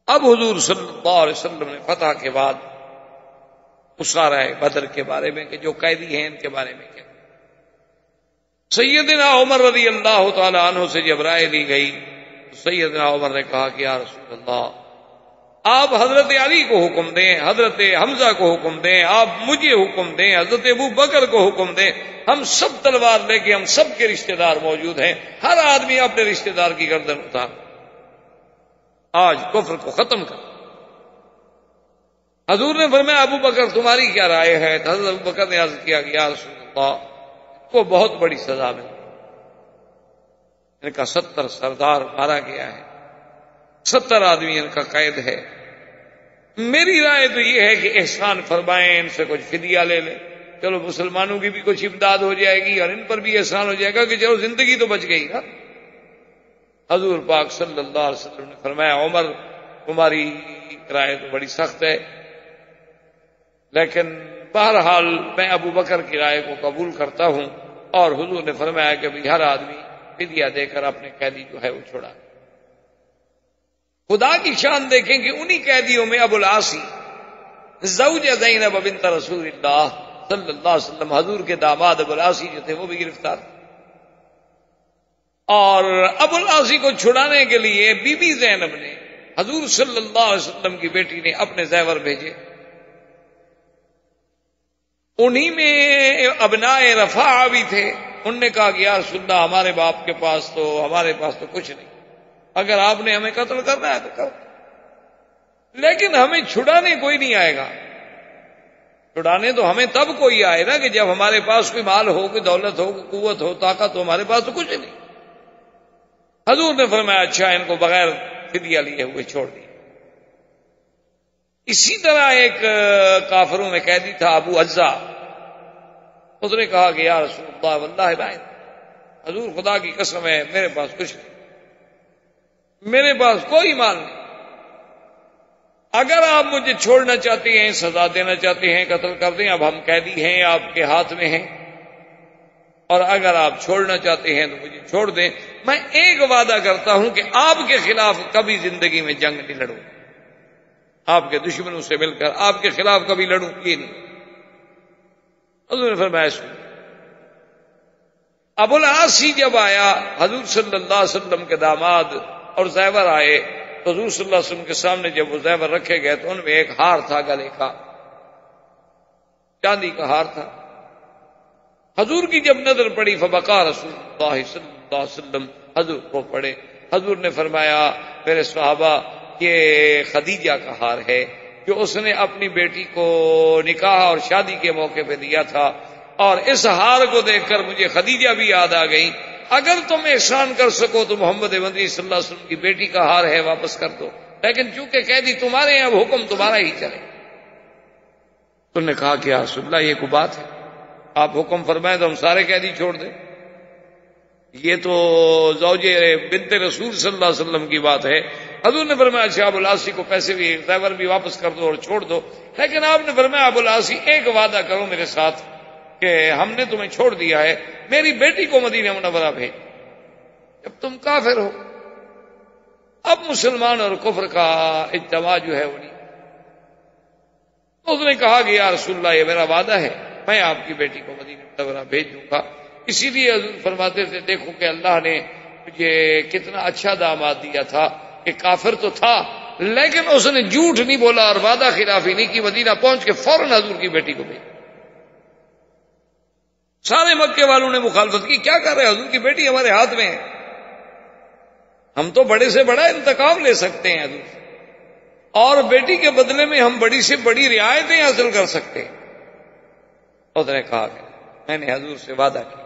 اب حضور صلی اللہ علیہ وسلم نے فتح کے بعد اسارہ بدر کے بارے میں کہ جو قیدی ہیں ان کے بارے میں کیا سیدنا عمر رضی اللہ تعالی عنہ سے جب رائے لی گئی تو سیدنا عمر نے کہا کہ یا رسول اللہ آپ حضرت علی کو حکم دیں، حضرت حمزہ کو حکم دیں، آپ مجھے حکم دیں، حضرت ابو بکر کو حکم دیں، ہم سب تلوار لے کے ہم سب کے رشتہ دار موجود ہیں، ہر آدمی اپنے رشتہ دار کی گردن اتار، آج کفر کو ختم کر۔ حضور نے فرمایا ابو بکر تمہاری کیا رائے ہے؟ تو حضرت ابو بکر نے عرض کیا کہ یا رسول اللہ کو بہت بڑی سزا ملی، ان کا 70 سردار مارا گیا ہے، 70 آدمی ان کا قید ہے، میری رائے تو یہ ہے کہ احسان فرمائیں، ان سے کچھ فدیہ لے لیں، چلو مسلمانوں کی بھی کچھ امداد ہو جائے گی اور ان پر بھی احسان ہو جائے گا کہ چلو زندگی تو بچ گئی نا۔ حضور پاک صلی اللہ علیہ وسلم نے فرمایا عمر تمہاری رائے تو بڑی سخت ہے، لیکن بہرحال میں ابو بکر کی رائے کو قبول کرتا ہوں، اور حضور نے فرمایا کہ ہر آدمی فدیہ دے کر اپنے قیدی جو ہے وہ چھوڑا۔ خدا کی شان دیکھیں کہ انہی قیدیوں میں ابو العاص زوج زینب بنت رسول اللہ صلی اللہ علیہ وسلم حضور کے داماد ابو العاص جو تھے وہ بھی گرفتار، اور ابو العاص کو چھڑانے کے لیے بی بی زینب نے حضور صلی اللہ علیہ وسلم کی بیٹی نے اپنے زیور بھیجے، انہی میں ابنائے رفاعہ بھی تھے، انہوں نے کہا کہ یا رسول اللہ ہمارے باپ کے پاس تو ہمارے پاس تو کچھ نہیں، اگر آپ نے ہمیں قتل کرنا ہے تو کرو، لیکن ہمیں چھڑانے کوئی نہیں آئے گا، چھڑانے تو ہمیں تب کوئی آئے نا کہ جب ہمارے پاس کوئی مال ہو، کوئی دولت ہو، کوئی قوت ہو، طاقت ہو، ہمارے پاس تو کچھ نہیں۔ حضور نے فرمایا اچھا ان کو بغیر فدیہ لیے ہوئے چھوڑ دیا۔ اسی طرح ایک کافروں میں قیدی تھا ابو عزا، اس نے کہا کہ یا رسول اللہ واللہ لا، حضور خدا کی قسم ہے میرے پاس کچھ نہیں، میرے پاس کوئی مال نہیں، اگر آپ مجھے چھوڑنا چاہتے ہیں، سزا دینا چاہتے ہیں، قتل کر دیں، اب ہم قیدی ہیں آپ کے ہاتھ میں ہیں، اور اگر آپ چھوڑنا چاہتے ہیں تو مجھے چھوڑ دیں، میں ایک وعدہ کرتا ہوں کہ آپ کے خلاف کبھی زندگی میں جنگ نہیں لڑوں، آپ کے دشمنوں سے مل کر آپ کے خلاف کبھی لڑوں یہ نہیں۔ حضور نے فرمایا سن۔ ابو العاص جب آیا حضور صلی اللہ علیہ وسلم کے داماد اور زیور آئے تو حضور صلی اللہ علیہ وسلم کے سامنے جب وہ زیور رکھے گئے تو ان میں ایک ہار تھا، گلے کا چاندی کا ہار تھا۔ حضور کی جب نظر پڑی فبقا رسول اللہ صلی اللہ علیہ وسلم، حضور کو پڑے، حضور نے فرمایا میرے صحابہ یہ خدیجہ کا ہار ہے جو اس نے اپنی بیٹی کو نکاح اور شادی کے موقع پہ دیا تھا، اور اس ہار کو دیکھ کر مجھے خدیجہ بھی یاد آ گئی، اگر تم احسان کر سکو تو محمد مدنی صلی اللہ علیہ وسلم کی بیٹی کا ہار ہے واپس کر دو، لیکن چونکہ قیدی تمہارے ہیں اب حکم تمہارا ہی چلے۔ تم نے کہا کہ یا رسول اللہ یہ کوئی بات ہے، آپ حکم فرمائیں تو ہم سارے قیدی چھوڑ دیں، یہ تو زوج بنت رسول صلی اللہ علیہ وسلم کی بات ہے۔ حضور نے فرمایا اچھا ابو العاص کو پیسے بھی زیور بھی واپس کر دو اور چھوڑ دو، لیکن آپ نے فرمایا ابو العاص ایک وعدہ کرو میرے ساتھ کہ ہم نے تمہیں چھوڑ دیا ہے، میری بیٹی کو مدینہ منورہ بھیج، جب تم کافر ہو اب مسلمان اور کفر کا اجتماع جو ہے وہ نہیں۔ اس نے کہا کہ یا رسول اللہ یہ میرا وعدہ ہے، میں آپ کی بیٹی کو مدینہ منورہ بھیج دوں گا۔ اسی لیے حضور فرماتے تھے دیکھو کہ اللہ نے مجھے کتنا اچھا داماد دیا تھا کہ کافر تو تھا لیکن اس نے جھوٹ نہیں بولا اور وعدہ خلافی نہیں کی، مدینہ پہنچ کے فوراً حضور کی بیٹی کو بھیجا۔ سارے مکے والوں نے مخالفت کی، کیا کر رہے حضور کی بیٹی ہمارے ہاتھ میں ہے، ہم تو بڑے سے بڑا انتقام لے سکتے ہیں حضور سے، اور بیٹی کے بدلے میں ہم بڑی سے بڑی رعایتیں حاصل کر سکتے ہیں۔ اس نے کہا کہ میں نے حضور سے وعدہ کیا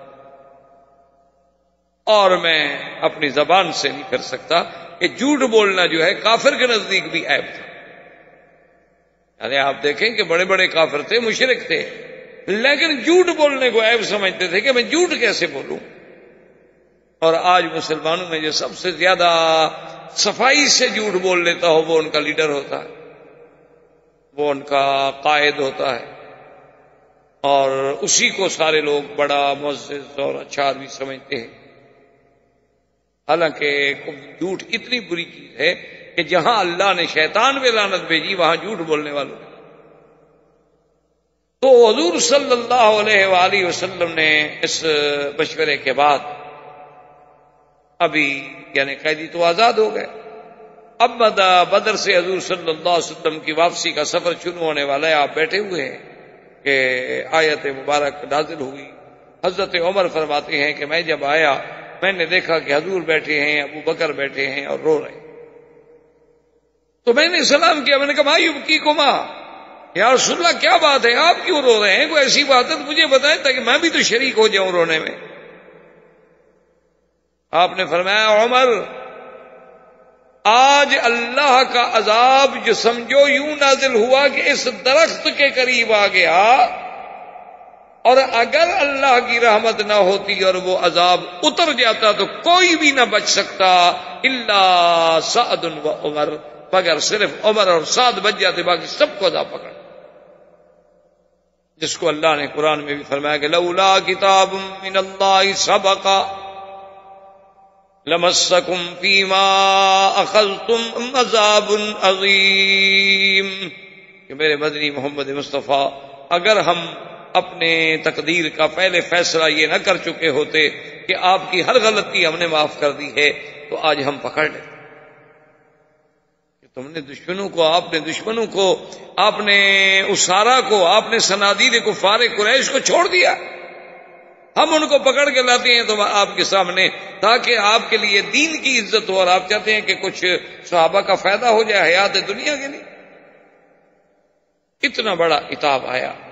اور میں اپنی زبان سے نہیں کر سکتا کہ جھوٹ بولنا جو ہے کافر کے نزدیک بھی عیب تھا۔ یعنی آپ دیکھیں کہ بڑے بڑے کافر تھے، مشرک تھے، لیکن جھوٹ بولنے کو عیب سمجھتے تھے کہ میں جھوٹ کیسے بولوں۔ اور آج مسلمانوں میں جو سب سے زیادہ صفائی سے جھوٹ بول لیتا ہو وہ ان کا لیڈر ہوتا ہے، وہ ان کا قائد ہوتا ہے، اور اسی کو سارے لوگ بڑا معزز اور اچھا آدمی سمجھتے ہیں۔ حالانکہ جھوٹ اتنی بری چیز ہے کہ جہاں اللہ نے شیطان پہ لعنت بھیجی وہاں جھوٹ بولنے والوں نے۔ تو حضور صلی اللہ علیہ وآلہ وسلم نے اس مشورے کے بعد ابھی یعنی قیدی تو آزاد ہو گئے، اب بدر سے حضور صلی اللہ علیہ وسلم کی واپسی کا سفر شروع ہونے والا ہے، آپ بیٹھے ہوئے ہیں کہ آیت مبارک نازل ہوئی۔ حضرت عمر فرماتے ہیں کہ میں جب آیا میں نے دیکھا کہ حضور بیٹھے ہیں، ابو بکر بیٹھے ہیں اور رو رہے ہیں، تو میں نے سلام کیا، میں نے کہا ما یبکیکما، یا رسول اللہ کیا بات ہے، آپ کیوں رو رہے ہیں؟ کوئی ایسی بات ہے تو مجھے بتائیں تاکہ میں بھی تو شریک ہو جاؤں رونے میں۔ آپ نے فرمایا عمر آج اللہ کا عذاب جو سمجھو یوں نازل ہوا کہ اس درخت کے قریب آ گیا، اور اگر اللہ کی رحمت نہ ہوتی اور وہ عذاب اتر جاتا تو کوئی بھی نہ بچ سکتا الا سعد و عمر، مگر صرف عمر اور سعد بچ جاتے، باقی سب کو عذاب پکڑ، جس کو اللہ نے قرآن میں بھی فرمایا کہ لولا کتاب من اللہ سبق لمسکم فیما اخذتم عذاب عظیم، کہ میرے مدنی محمد مصطفیٰ اگر ہم اپنے تقدیر کا پہلے فیصلہ یہ نہ کر چکے ہوتے کہ آپ کی ہر غلطی ہم نے معاف کر دی ہے تو آج ہم پکڑ لیتے کہ تم نے دشمنوں کو آپ نے اسارا کو، آپ نے صنادید کفار قریش کو چھوڑ دیا، ہم ان کو پکڑ کے لاتے ہیں تو آپ کے سامنے تاکہ آپ کے لیے دین کی عزت ہو، اور آپ چاہتے ہیں کہ کچھ صحابہ کا فائدہ ہو جائے حیات دنیا کے لیے۔ اتنا بڑا عتاب آیا۔